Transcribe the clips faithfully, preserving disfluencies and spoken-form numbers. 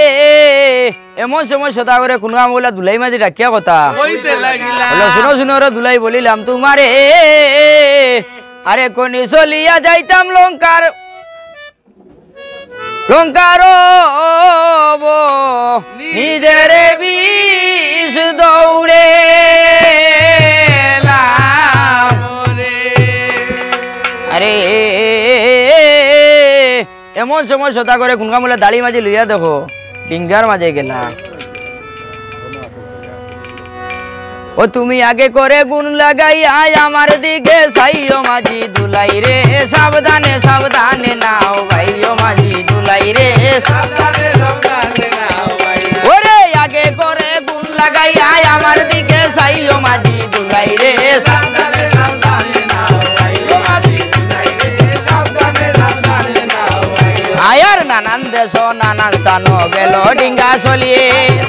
এমন সময় সদা করে কোন কাম বলে দুলাই মাঝি ডাকিয়া কথা কইতে লাগিলা বলো শুনো শুনো রে দুলাই বলিলাম তোমারে আরে কোনি চলিয়া যাইতাম লঙ্কার লঙ্কার নিজের বিষ দৌড়ে আরে এমন সময় সদা করে কোন কাম বলে দাড়ি মাঝে লইয়া দেখো ডিঙ্গার মাঝে গেলা ও তুমি আগে করে গুণ লাগাই আয় আমার দিকে সাইও মাঝি দুলাই রে সাবধানে সাবধানে নাও ভাইও মাঝি দুলাই রে সাবধানে সাবধানে নাও ভাই ওরে আগে করে গুণ লাগাই আয় আমার দিকে সাইও মাঝি দুলাই রে সাবধানে সাবধানে নাও ভাই ও মাঝি দুলাই রে সাবধানে সাবধানে নাও ভাই আয়ার নানান দেশ নানান স্থান গেল ডিঙ্গা চলিয়ে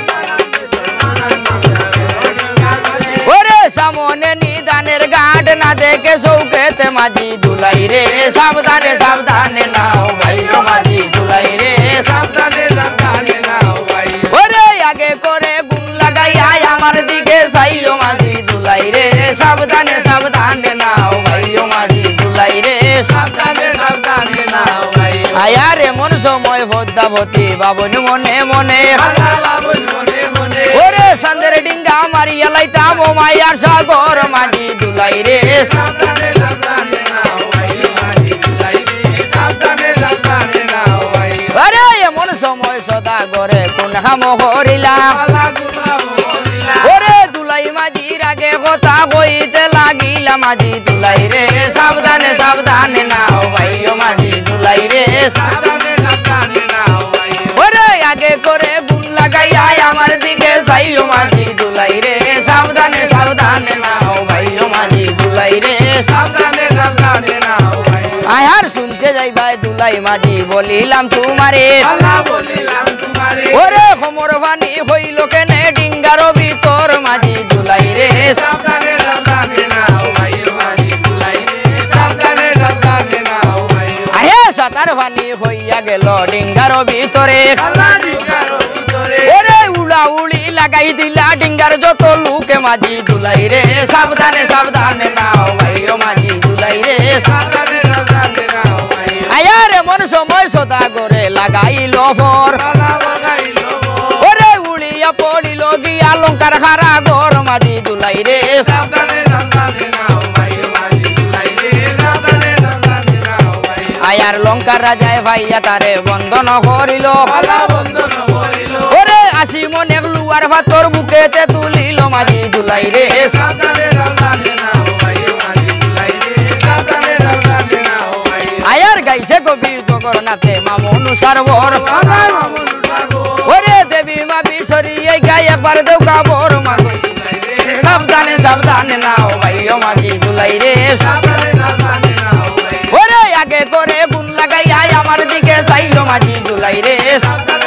ওরে সামনে নিদানের গাঁট না দেখে চৌকেতে মাঝি দুলাই রে সাবধানে সাবধানে নাও ভাই ও মাঝি দুলাই রে সাবধানে সাবধানে নাও ভাই ওরে আগে করে গুণ লাগাই আয় আমার দিকে সাইও মাঝি দুলাই রে সাবধানে সাবধানে নাও ভাই ও মাঝি দুলাই রে সাবধানে সাবধানে নাও ভাই আয়ার এমন সময় পদ্মাবতী বাবন মনে মনে আল্লাহ বাবুল মনে মনে ওরে সন্দের ডিঙ্গা মারিয়া লাইতাম ও মায়ার সাগর মাঝি দুলাই রে সাবধানে সাবধানে নাও ভাই ও মাঝি দুলাই রে সাবধানে সাবধানে নাও ভাই আরে এমন সময় সদা করে কোন হাম করিলাম আল্লাহ গুনাহ করিলা ওরে দুলাই মাঝির আগে কথা কইতে লাগিলা মাঝি দুলাই রে সাবধানে সাবধানে নাও ভাই ও মাঝি দুলাই রে সাবধানে সাবধানে নাও ভাই ওরে আগে করে গুণ লাগাই আয় আমার দিকে সাইও মাঝি দুলাই রে সাবধানে সাবধানে নাও ভাই ও মাঝি দুলাই রে সাবধানে সাবধানে নাও ভাই আয়ার শুনতে যাই ভাই দুলাই মাঝি বলিলাম তোমারে আল্লাহ বলিলাম তোমারে ওরে খমর ভানি হইল কেনে ডিঙ্গার ভিতর মাঝি দুলাই রে সাবধানে সাবধানে নাও ভাই ও মাঝি দুলাই রে সাবধানে সাবধানে নাও ভাই আরে সাতার ভানি হইয়া গেল ডিঙ্গার ভিতরে আল্লাহ ডিঙ্গার ভিতরে ওরে উড়া উড়ি লাগাই দিলা ডিঙ্গার যত লুকে মাঝি দুলাই রে সাবধানে সাবধানে নাও ভাই ও মাঝি দুলাই রে সাবধানে সাবধানে নাও ভাই আয়ার এমন সময় সদা করে লাগাইল ফর আল্লাহ বাগাইল ওরে উড়িয়া পড়িল গিয়া লঙ্কার হারা ঘর মাঝি দুলাই রে সাবধানে সাবধানে নাও ভাই ও মাঝি দুলাই রে সাবধানে সাবধানে নাও ভাই আয়ার লঙ্কার রাজায় ভাইয়া তারে বন্ধন করিল আল্লাহ বন্ধন করিল ওরে আসি মনে লুয়ার ভাতর বুকেতে তুলিল মাঝি দুলাই রে সাবধানে সাবধানে নাও ভাই ও মাঝি দুলাই রে সাবধানে সাবধানে নাও ভাই আয়ার গাইছে কবি জগন্নাথে মামনু সারবর আল্লাহ মামুন সাগো ওরে দেবী মা বিছরি এই গাই একবার দেউ কাবর মাগো সাবধানে সাবধানে নাও ভাই ও মাঝি দুলাই রে সাবধানে সাবধানে নাও ভাই ওরে আগে করে গুণ লাগাই আয় আমার দিকে চাইলো মাঝি দুলাই রে সাবধানে